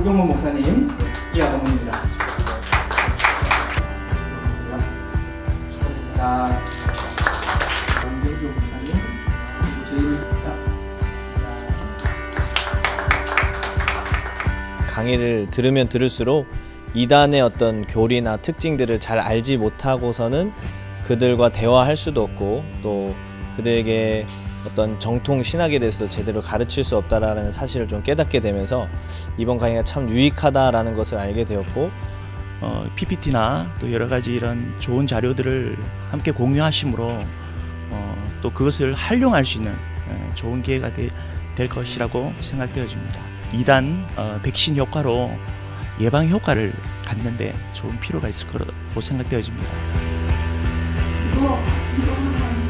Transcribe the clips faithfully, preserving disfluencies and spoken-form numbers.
조경모 목사님, 이아동입니다. 축하드립니다. 김경조 목사님, 저희입니다. 강의를 들으면 들을수록 이단의 어떤 교리나 특징들을 잘 알지 못하고서는 그들과 대화할 수도 없고 또 그들에게 어떤 정통 신학에 대해서 제대로 가르칠 수 없다라는 사실을 좀 깨닫게 되면서 이번 강의가 참 유익하다라는 것을 알게 되었고 어, 피피티나 또 여러 가지 이런 좋은 자료들을 함께 공유하심으로 어, 또 그것을 활용할 수 있는 에, 좋은 기회가 되, 될 것이라고 생각되어집니다. 이단 어, 백신 효과로 예방 효과를 갖는데 좋은 필요가 있을 거라고 생각되어집니다. 이거, 이거.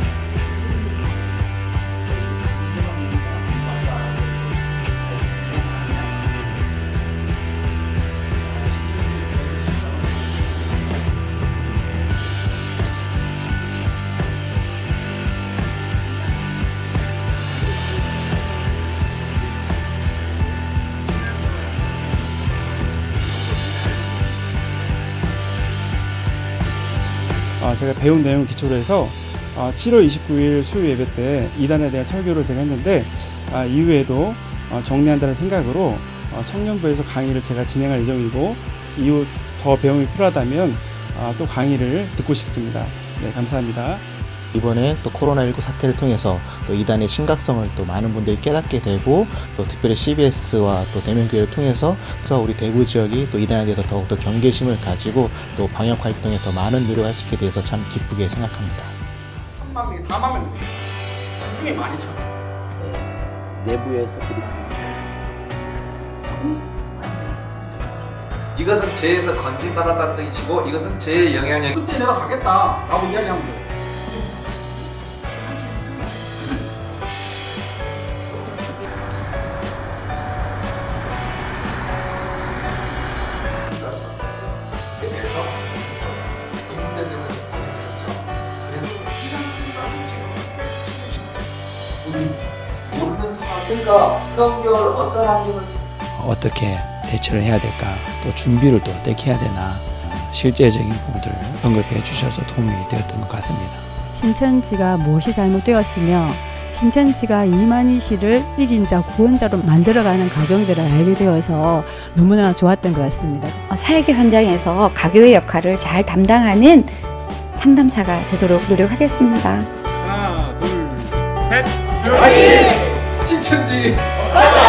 제가 배운 내용 기초로 해서 칠월 이십구일 수요 예배 때 이단에 대한 설교를 제가 했는데 이후에도 정리한다는 생각으로 청년부에서 강의를 제가 진행할 예정이고 이후 더 배움이 필요하다면 또 강의를 듣고 싶습니다. 네, 감사합니다. 이번에 또 코로나십구 사태를 통해서 또 이단의 심각성을 또 많은 분들이 깨닫게 되고 또 특별히 씨비에스와 또 대면교회를 통해서 우리 대구 지역이 또 이단에 대해서 더욱더 경계심을 가지고 또 방역 활동에 더 많은 노력을 할 수 있게 돼서 참 기쁘게 생각합니다. 삼만 명, 사만 명 그 중에 많이 쳐. 내부에서 그리 이것은 죄에서 건진받았다는 뜻이고 이것은 죄의 영향력. 그때 내가 가겠다 라고 이야기하면 돼. 그래서 이 문제들은 그래서 우리 모르는 사람 그러니까 성경을 어떤 환경을 어떻게 대처를 해야 될까, 또 준비를 또 어떻게 해야 되나 실제적인 부분들을 언급해 주셔서 도움이 되었던 것 같습니다. 신천지가 무엇이 잘못되었으며 신천지가 이만희 씨를 이긴 자, 구원자로 만들어가는 과정들을 알게 되어서 너무나 좋았던 것 같습니다. 사역의 현장에서 가교의 역할을 잘 담당하는 상담사가 되도록 노력하겠습니다. 하나, 둘, 셋! 화이팅! 신천지!